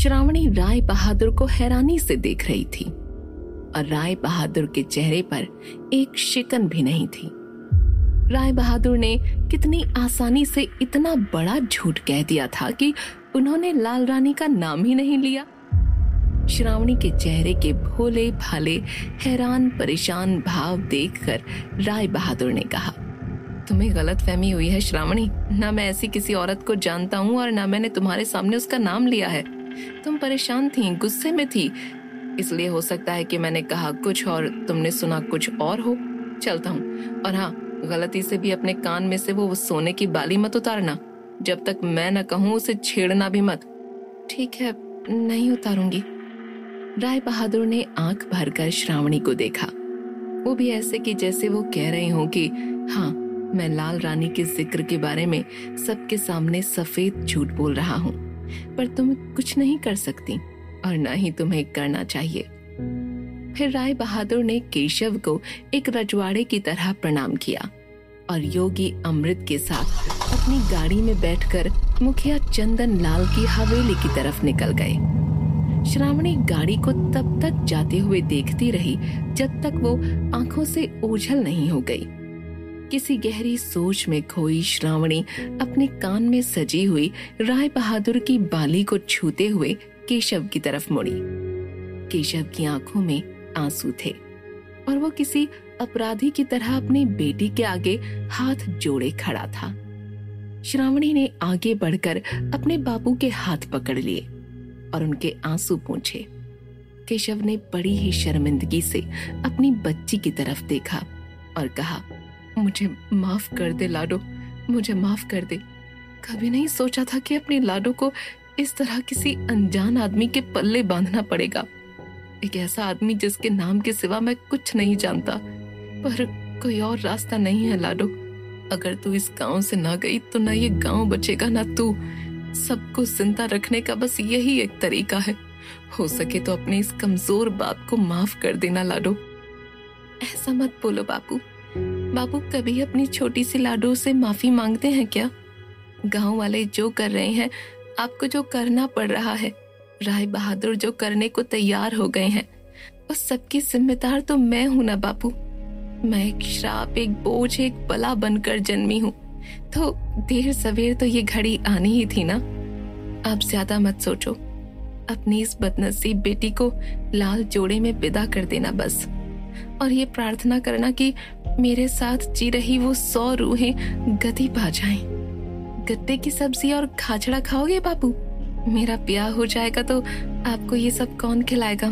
श्रावणी राय बहादुर को हैरानी से देख रही थी और राय बहादुर के चेहरे पर एक शिकन भी नहीं थी। राय बहादुर ने कितनी आसानी से इतना बड़ा झूठ कह दिया था कि उन्होंने लाल रानी का नाम ही नहीं लिया। श्रावणी के चेहरे के भोले भाले हैरान परेशान भाव देखकर राय बहादुर ने कहा, तुम्हें गलतफहमी हुई है श्रावणी। ना मैं ऐसी किसी औरत को जानता हूँ और ना मैंने तुम्हारे सामने उसका नाम लिया है। तुम परेशान थी, गुस्से में थी, इसलिए हो सकता है कि मैंने कहा कुछ और तुमने सुना कुछ और हो। चलता हूँ। और हाँ, गलती से भी अपने कान में से वो सोने की बाली मत उतारना। जब तक मैं न कहूँ उसे छेड़ना भी मत। ठीक है, नहीं उतारूंगी। राय बहादुर ने आंख भरकर श्रावणी को देखा, वो भी ऐसे कि जैसे वो कह रहे हो कि हाँ, मैं लाल रानी के जिक्र के बारे में सबके सामने सफेद झूठ बोल रहा हूँ, पर तुम कुछ नहीं कर सकती और ना ही तुम्हें करना चाहिए। फिर राय बहादुर ने केशव को एक रजवाड़े की तरह प्रणाम किया और योगी अमृत के साथ अपनी गाड़ी में बैठकर मुखिया चंदन लाल की हवेली की तरफ निकल गए। श्रावणी गाड़ी को तब तक जाते हुए देखती रही जब तक वो आंखों से ओझल नहीं हो गई। किसी गहरी सोच में खोई श्रावणी अपने कान में सजी हुई राय बहादुर की बाली को छूते हुए केशव की तरफ मुड़ी। केशव की आंखों में आंसू थे और वो किसी अपराधी की तरह अपनी बेटी के आगे हाथ जोड़े खड़ा था। श्रावणी ने आगे बढ़कर अपने बापू के हाथ पकड़ लिए और उनके आंसू पोंछे। केशव ने बड़ी ही शर्मिंदगी से अपनी बच्ची की तरफ देखा और कहा, मुझे माफ कर दे लाडो, मुझे माफ कर दे। कभी नहीं सोचा था कि अपनी लाडो को इस तरह किसी अनजान आदमी के पल्ले बांधना पड़ेगा। एक ऐसा आदमी जिसके नाम के सिवा मैं कुछ नहीं जानता, पर कोई और रास्ता नहीं है लाडो। अगर तू इस गांव से ना गई तो ना ये गांव बचेगा ना तू। सबको जिंदा रखने का बस यही एक तरीका है। हो सके तो अपने इस कमजोर बाप को माफ कर देना लाडो। ऐसा मत बोलो बापू। बापू कभी अपनी छोटी सी लाडो से माफी मांगते हैं क्या? गांव वाले जो कर रहे हैं, आपको जो करना पड़ रहा है, राय बहादुर जो करने को तैयार हो गए हैं, उस सबकी जिम्मेदार तो मैं हूं ना बापू। मैं एक श्राप, एक बोझ, एक बला बनकर जन्मी हूँ, तो देर सवेर तो ये घड़ी आनी ही थी ना। आप ज्यादा मत सोचो, अपनी इस बदनसीब बेटी को लाल जोड़े में विदा कर देना बस, और ये प्रार्थना करना कि मेरे साथ जी रही वो 100 रूहें गति पा जाएं। गट्टे की सब्जी और खाजड़ा खाओगे बापू? मेरा ब्याह हो जाएगा तो आपको ये सब कौन खिलाएगा?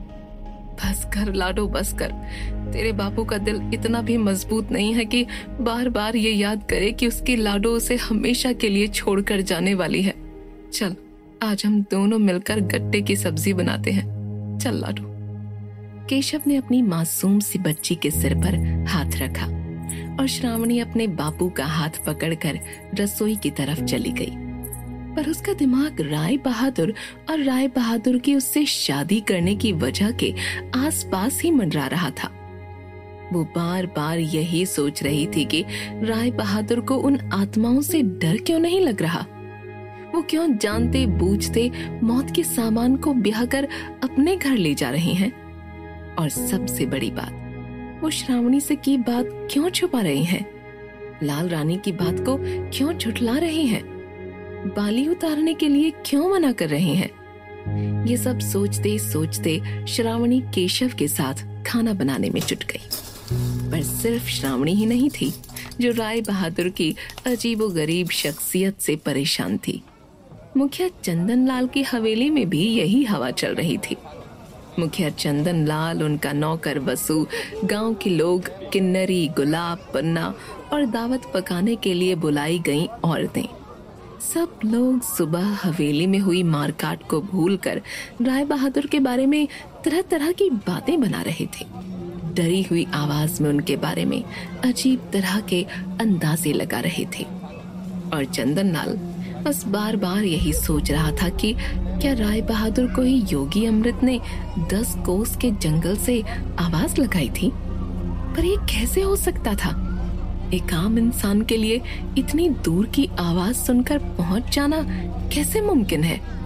बस कर लाडो, बस कर। तेरे बापू का दिल इतना भी मजबूत नहीं है कि बार बार ये याद करे कि उसकी लाडो उसे हमेशा के लिए छोड़कर जाने वाली है। चल, आज हम दोनों मिलकर गट्टे की सब्जी बनाते हैं। चल लाडो। केशव ने अपनी मासूम सी बच्ची के सिर पर हाथ रखा और श्रावणी अपने बापू का हाथ पकड़कर रसोई की तरफ चली गई। पर उसका दिमाग राय बहादुर और राय बहादुर की उससे शादी करने की वजह के आसपास ही मंडरा रहा था। वो बार बार यही सोच रही थी कि राय बहादुर को उन आत्माओं से डर क्यों नहीं लग रहा। वो क्यों जानते बूझते मौत के सामान को ब्याह कर अपने घर ले जा रहे हैं। और सबसे बड़ी बात, वो श्रावणी से की बात क्यों छुपा रहे हैं? लाल रानी की बात को क्यों झुठला रहे हैं? बाली उतारने के लिए क्यों मना कर रहे हैं? ये सब सोचते सोचते श्रावणी केशव के साथ खाना बनाने में जुट गई। पर सिर्फ श्रावणी ही नहीं थी जो राय बहादुर की अजीबोगरीब शख्सियत से परेशान थी। मुखिया चंदन लाल की हवेली में भी यही हवा चल रही थी। मुखिया चंदन लाल, उनका नौकर बसु, गांव के लोग, किन्नरी, गुलाब, पन्ना और दावत पकाने के लिए बुलाई गई औरतें, सब लोग सुबह हवेली में हुई मारकाट को भूलकर राय बहादुर के बारे में तरह तरह की बातें बना रहे थे। डरी हुई आवाज में उनके बारे में अजीब तरह के अंदाजे लगा रहे थे। और चंदन लाल बस बार बार यही सोच रहा था कि क्या राय बहादुर को ही योगी अमृत ने 10 कोस के जंगल से आवाज लगाई थी? पर ये कैसे हो सकता था? एक आम इंसान के लिए इतनी दूर की आवाज सुनकर पहुंच जाना कैसे मुमकिन है?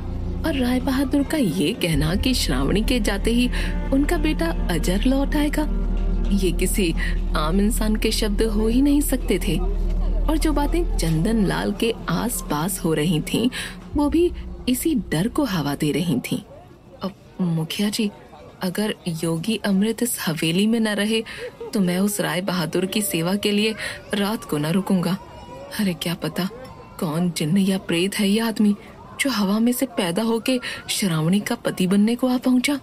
और राय बहादुर का ये कहना कि श्रावणी के जाते ही उनका बेटा अजर लौट आएगा, ये किसी आम इंसान के शब्द हो ही नहीं सकते थे। और जो बातें चंदन लाल के आस पास हो रही थीं, वो भी इसी डर को हवा दे रही थीं। अब मुखिया जी, अगर योगी अमृत इस हवेली में न रहे तो मैं उस राय बहादुर की सेवा के लिए रात को न रुकूंगा। अरे क्या पता कौन जिन्न या प्रेत है ये आदमी जो हवा में से पैदा होके श्रावणी का पति बनने को आ पहुंचा।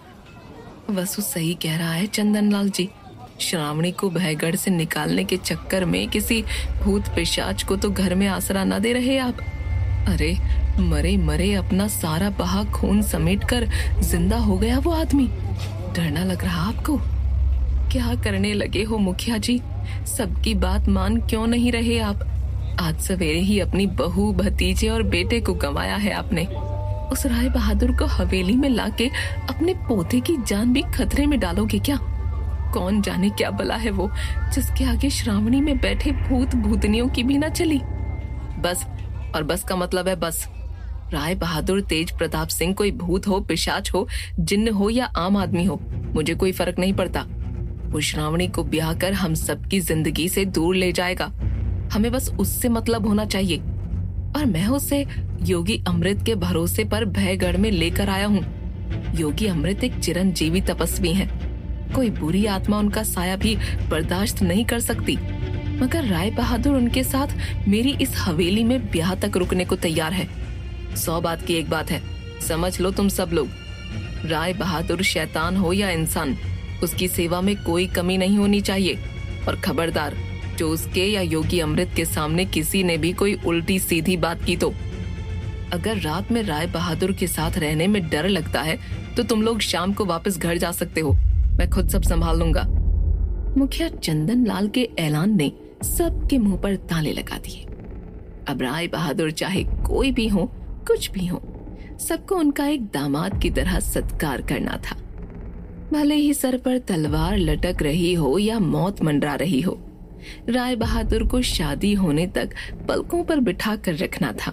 वसु सही कह रहा है चंदन लाल जी, श्रावणी को भयगढ़ से निकालने के चक्कर में किसी भूत पिशाच को तो घर में आसरा न दे रहे आप। अरे मरे मरे अपना सारा बहा खून समेट कर जिंदा हो गया वो आदमी। डर ना लग रहा आपको? क्या करने लगे हो मुखिया जी? सबकी बात मान क्यों नहीं रहे आप? आज सवेरे ही अपनी बहू, भतीजे और बेटे को गंवाया है आपने। उस राय बहादुर को हवेली में लाके अपने पोते की जान भी खतरे में डालोगे क्या? कौन जाने क्या बला है वो जिसके आगे श्रावणी में बैठे भूत भूतनियों की भी ना चली। बस, और बस का मतलब है बस। राय बहादुर तेज प्रताप सिंह कोई भूत हो, पिशाच हो, जिन्न हो या आम आदमी हो, मुझे कोई फर्क नहीं पड़ता। वो श्रावणी को ब्याह कर हम सबकी जिंदगी से दूर ले जाएगा। हमें बस उससे मतलब होना चाहिए। और मैं उसे योगी अमृत के भरोसे पर भयगढ़ में लेकर आया हूँ। योगी अमृत एक चिरंजीवी तपस्वी हैं। कोई बुरी आत्मा उनका साया भी बर्दाश्त नहीं कर सकती, मगर राय बहादुर उनके साथ मेरी इस हवेली में ब्याह तक रुकने को तैयार है। 100 बात की एक बात है, समझ लो तुम सब लोग। राय बहादुर शैतान हो या इंसान, उसकी सेवा में कोई कमी नहीं होनी चाहिए। और खबरदार, जो उसके या योगी अमृत के सामने किसी ने भी कोई उल्टी सीधी बात की तो अगर रात में राय बहादुर के साथ रहने में डर लगता है तो तुम लोग शाम को वापस घर जा सकते हो। मैं खुद सब संभाल लूंगा। मुखिया चंदन लाल के ऐलान ने सबके मुंह पर ताले लगा दिए। अब राय बहादुर चाहे कोई भी हो, कुछ भी हो, सबको उनका एक दामाद की तरह सत्कार करना था। भले ही सर पर तलवार लटक रही हो या मौत मंडरा रही हो, राय बहादुर को शादी होने तक पलकों पर बिठा कर रखना था।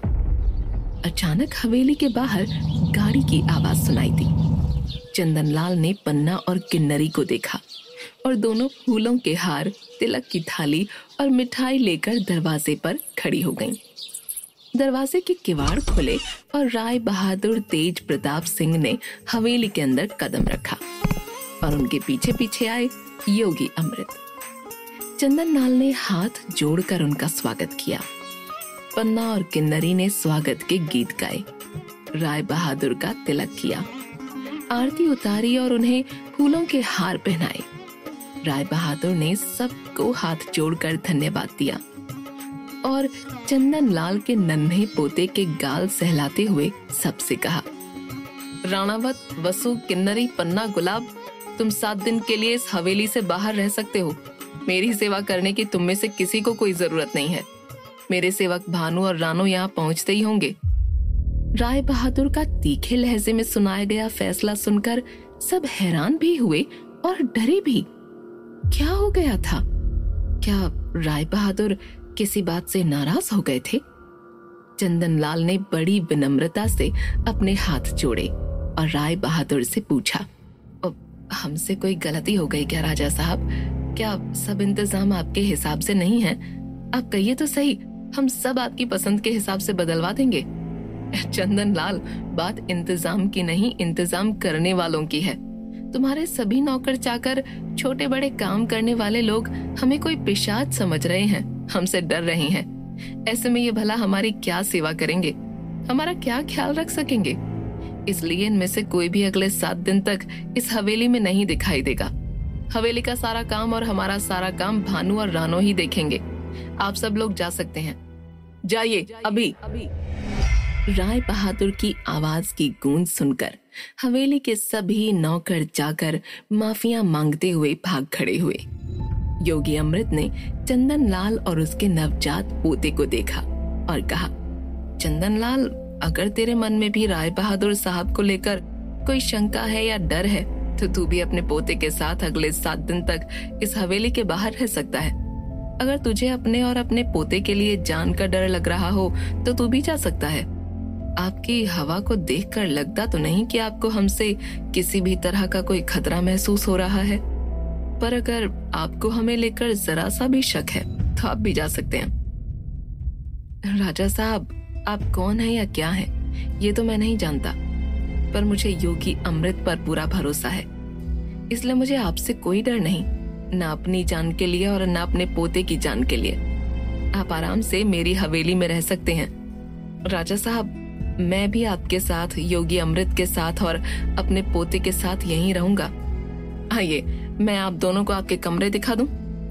अचानक हवेली के बाहर गाड़ी की आवाज सुनाई दी। चंदन लाल ने पन्ना और किन्नरी को देखा और दोनों फूलों के हार, तिलक की थाली और मिठाई लेकर दरवाजे पर खड़ी हो गईं। दरवाजे के किवाड़ खुले और राय बहादुर तेज प्रताप सिंह ने हवेली के अंदर कदम रखा और उनके पीछे पीछे आए योगी अमृत। चंदन लाल ने हाथ जोड़कर उनका स्वागत किया। पन्ना और किन्नरी ने स्वागत के गीत गाए। राय बहादुर का तिलक किया, आरती उतारी और उन्हें फूलों के हार पहनाए। राय बहादुर ने सबको हाथ जोड़कर धन्यवाद दिया और चंदन लाल के नन्हे पोते के गाल सहलाते हुए सबसे कहा, राणावत, वसु, किन्नरी, पन्ना, गुलाब, तुम 7 दिन के लिए इस हवेली से बाहर रह सकते हो। मेरी सेवा करने की तुम में से किसी को कोई जरूरत नहीं है। मेरे सेवक भानु और रानो यहाँ पहुँचते ही होंगे। राय बहादुर का तीखे लहजे में सुनाया गया फैसला सुनकर सब हैरान भी हुए और डरे भी। क्या हो गया था? क्या राय बहादुर किसी बात से नाराज हो गए थे? चंदन लाल ने बड़ी विनम्रता से अपने हाथ जोड़े और राय बहादुर से पूछा, हमसे कोई गलती हो गई क्या राजा साहब? क्या सब इंतजाम आपके हिसाब से नहीं है? आप कहिए तो सही, हम सब आपकी पसंद के हिसाब से बदलवा देंगे। चंदन लाल, बात इंतजाम की नहीं, इंतजाम करने वालों की है। तुम्हारे सभी नौकर चाकर, छोटे बड़े काम करने वाले लोग हमें कोई पिशाच समझ रहे हैं, हमसे डर रहे हैं। ऐसे में ये भला हमारी क्या सेवा करेंगे, हमारा क्या ख्याल रख सकेंगे? इसलिए इनमें से कोई भी अगले 7 दिन तक इस हवेली में नहीं दिखाई देगा। हवेली का सारा काम और हमारा सारा काम भानु और रानो ही देखेंगे। आप सब लोग जा सकते हैं, जाइए अभी। राय बहादुर की आवाज की गूंज सुनकर हवेली के सभी नौकर चाकर माफिया मांगते हुए भाग खड़े हुए। योगी अमृत ने चंदन लाल और उसके नवजात पोते को देखा और कहा, चंदन लाल, अगर तेरे मन में भी राय बहादुर साहब को लेकर कोई शंका है या डर है तो तू भी अपने पोते के साथ अगले 7 दिन तक इस हवेली के बाहर रह सकता है। अगर तुझे अपने और अपने पोते के लिए जान का डर लग रहा हो तो तू भी जा सकता है। आपकी हवा को देखकर लगता तो नहीं कि आपको हमसे किसी भी तरह का कोई खतरा महसूस हो रहा है, पर अगर आपको हमें लेकर जरा सा भी शक है तो आप भी जा सकते हैं। राजा साहब, आप कौन हैं या क्या हैं ये तो मैं नहीं जानता, पर मुझे योगी अमृत पर पूरा भरोसा है, इसलिए मुझे आपसे कोई डर नहीं, ना अपनी जान के लिए और ना अपने पोते की जान के लिए। आप आराम से मेरी हवेली में रह सकते हैं। राजा साहब, मैं भी आपके साथ, योगी अमृत के साथ और अपने पोते के साथ यहीं रहूंगा। आइए, मैं आप दोनों को आपके कमरे दिखा दूं।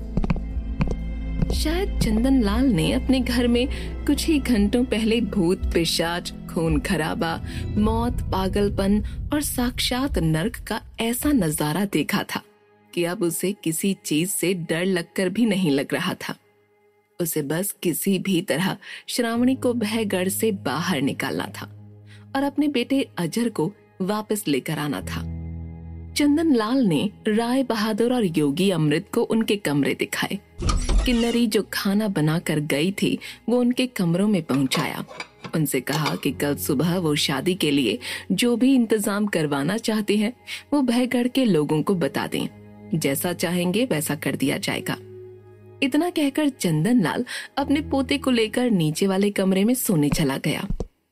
शायद चंदन लाल ने अपने घर में कुछ ही घंटों पहले भूत पिशाच, खून खराबा, मौत, पागलपन और साक्षात नर्क का ऐसा नजारा देखा था कि अब उसे किसी चीज से डर लगकर भी नहीं लग रहा था। उसे बस किसी भी तरह श्रावणी को भयगढ़ से बाहर निकालना था और अपने बेटे अजर को वापस लेकर आना था। चंदन लाल ने राय बहादुर और योगी अमृत को उनके कमरे दिखाए। किन्नरी जो खाना बनाकर गई थी वो उनके कमरों में पहुंचाया। उनसे कहा कि कल सुबह वो शादी के लिए जो भी इंतजाम करवाना चाहते हैं वो भयगढ़ के लोगों को बता दें, जैसा चाहेंगे वैसा कर दिया जाएगा। इतना कहकर चंदन लाल अपने पोते को लेकर नीचे वाले कमरे में सोने चला गया।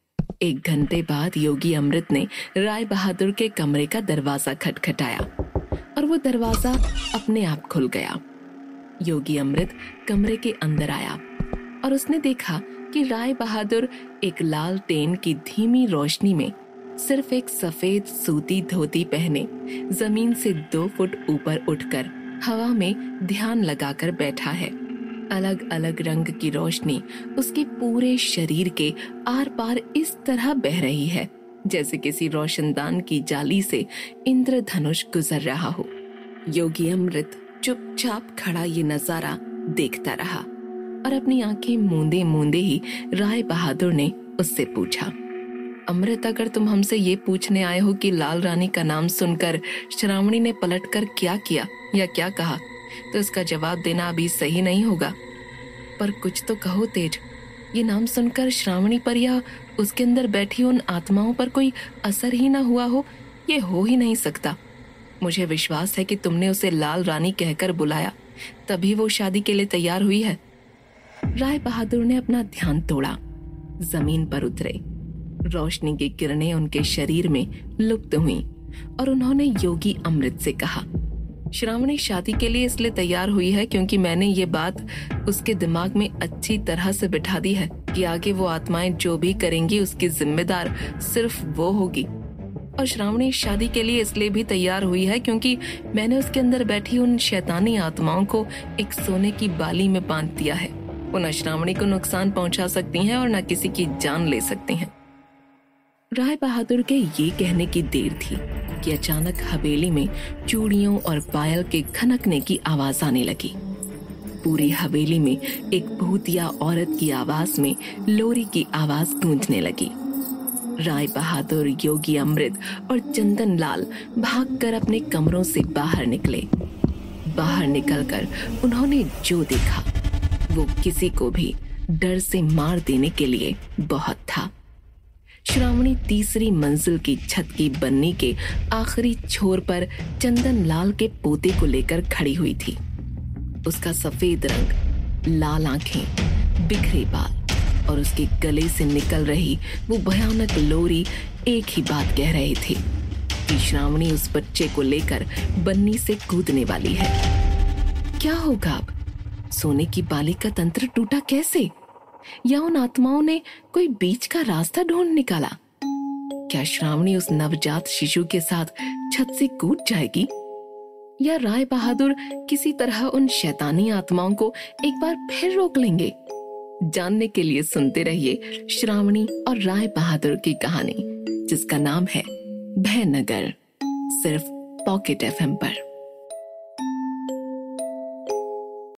1 घंटे बाद योगी अमृत ने राय बहादुर के कमरे का दरवाजा खटखटाया और वो दरवाजा अपने आप खुल गया। योगी अमृत कमरे के अंदर आया और उसने देखा कि राय बहादुर एक लालटेन की धीमी रोशनी में सिर्फ एक सफेद सूती धोती पहने जमीन से 2 फुट ऊपर उठकर हवा में ध्यान लगाकर बैठा है। अलग अलग रंग की रोशनी उसके पूरे शरीर के आर पार इस तरह बह रही है जैसे किसी रोशनदान की जाली से इंद्रधनुष गुजर रहा हो। योगी अमृत चुपचाप खड़ा ये नजारा देखता रहा और अपनी आंखें मूंदे मूंदे ही राय बहादुर ने उससे पूछा, अमृत, अगर तुम हमसे ये पूछने आए हो कि लाल रानी का नाम सुनकर श्रावणी ने पलटकर क्या किया या क्या कहा, तो इसका जवाब देना अभी सही नहीं होगा, पर कुछ तो कहो तेज। ये नाम सुनकर श्रावणी पर या उसके अंदर बैठी उन आत्माओं पर कोई असर ही ना हुआ हो, ये हो ही नहीं सकता। मुझे विश्वास है कि तुमने उसे लाल रानी कहकर बुलाया, तभी वो शादी के लिए तैयार हुई है। राय बहादुर ने अपना ध्यान तोड़ा, जमीन पर उतरे। रोशनी की किरणें उनके शरीर में लुप्त हुईं और उन्होंने योगी अमृत से कहा, श्रावणी शादी के लिए इसलिए तैयार हुई है क्योंकि मैंने ये बात उसके दिमाग में अच्छी तरह से बिठा दी है कि आगे वो आत्माएं जो भी करेंगी उसकी जिम्मेदार सिर्फ वो होगी। और श्रावणी शादी के लिए इसलिए भी तैयार हुई है क्योंकि मैंने उसके अंदर बैठी उन शैतानी आत्माओं को एक सोने की बाली में बांध दिया है। वो न श्रावणी को नुकसान पहुंचा सकती हैं और न किसी की जान ले सकती हैं। राय बहादुर के ये कहने की देर थी कि अचानक हवेली में चूड़ियों और पायल के खनकने की आवाज आने लगी। पूरी हवेली में एक भूतिया औरत की आवाज में लोरी की आवाज गूंजने लगी। राय बहादुर, योगी अमृत और चंदन लाल भागकर अपने कमरों से बाहर निकले। बाहर निकलकर उन्होंने जो देखा वो किसी को भी डर से मार देने के लिए बहुत था। श्रावणी तीसरी मंजिल की छत की बन्नी के आखिरी छोर पर चंदन लाल के पोते को लेकर खड़ी हुई थी। उसका सफेद रंग, लाल आंखें, बिखरे बाल और उसके गले से निकल रही वो भयानक लोरी एक ही बात कह रहे थे कि श्रावणी उस बच्चे को लेकर बन्नी से कूदने वाली है। क्या होगा अब? सोने की बाली का तंत्र टूटा कैसे? या उन आत्माओं ने कोई बीच का रास्ता ढूंढ निकाला? क्या श्रावणी उस नवजात शिशु के साथ छत से कूद जाएगी? या राय बहादुर किसी तरह उन शैतानी आत्माओं को एक बार फिर रोक लेंगे? जानने के लिए सुनते रहिए श्रावणी और राय बहादुर की कहानी, जिसका नाम है भयनगर, सिर्फ पॉकेट FM पर।